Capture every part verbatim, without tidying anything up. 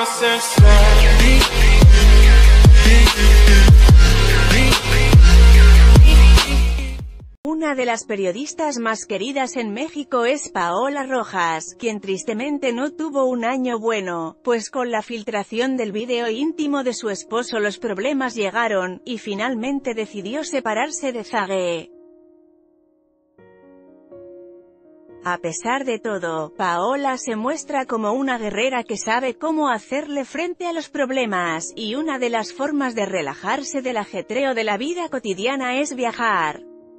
Una de las periodistas más queridas en México es Paola Rojas, quien tristemente no tuvo un año bueno, pues con la filtración del vídeo íntimo de su esposo los problemas llegaron, y finalmente decidió separarse de Zague. A pesar de todo, Paola se muestra como una guerrera que sabe cómo hacerle frente a los problemas, y una de las formas de relajarse del ajetreo de la vida cotidiana es viajar.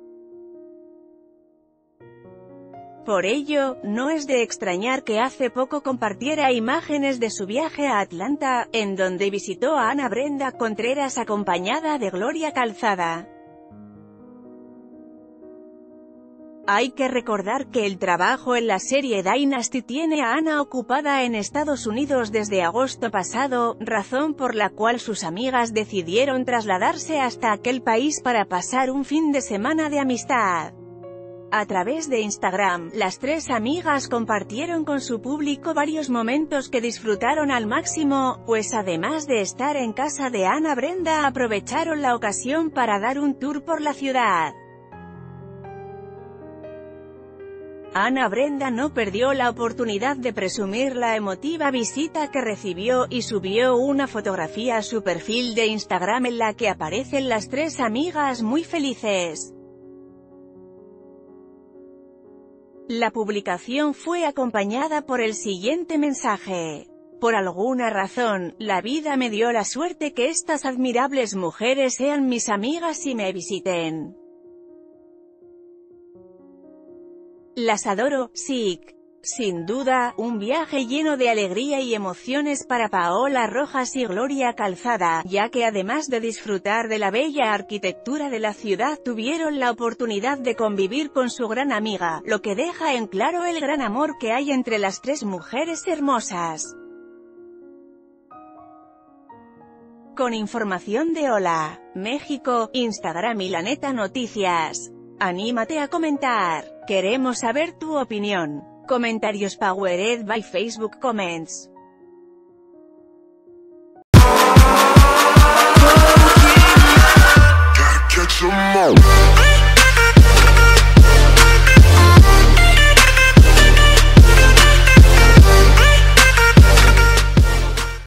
Por ello, no es de extrañar que hace poco compartiera imágenes de su viaje a Atlanta, en donde visitó a Ana Brenda Contreras acompañada de Gloria Calzada. Hay que recordar que el trabajo en la serie Dynasty tiene a Ana ocupada en Estados Unidos desde agosto pasado, razón por la cual sus amigas decidieron trasladarse hasta aquel país para pasar un fin de semana de amistad. A través de Instagram, las tres amigas compartieron con su público varios momentos que disfrutaron al máximo, pues además de estar en casa de Ana Brenda aprovecharon la ocasión para dar un tour por la ciudad. Ana Brenda no perdió la oportunidad de presumir la emotiva visita que recibió, y subió una fotografía a su perfil de Instagram en la que aparecen las tres amigas muy felices. La publicación fue acompañada por el siguiente mensaje: por alguna razón, la vida me dio la suerte que estas admirables mujeres sean mis amigas y me visiten. Las adoro, Sic. Sin duda, un viaje lleno de alegría y emociones para Paola Rojas y Gloria Calzada, ya que además de disfrutar de la bella arquitectura de la ciudad tuvieron la oportunidad de convivir con su gran amiga, lo que deja en claro el gran amor que hay entre las tres mujeres hermosas. Con información de Hola México, Instagram y La Neta Noticias. Anímate a comentar. Queremos saber tu opinión. Comentarios powered by Facebook Comments.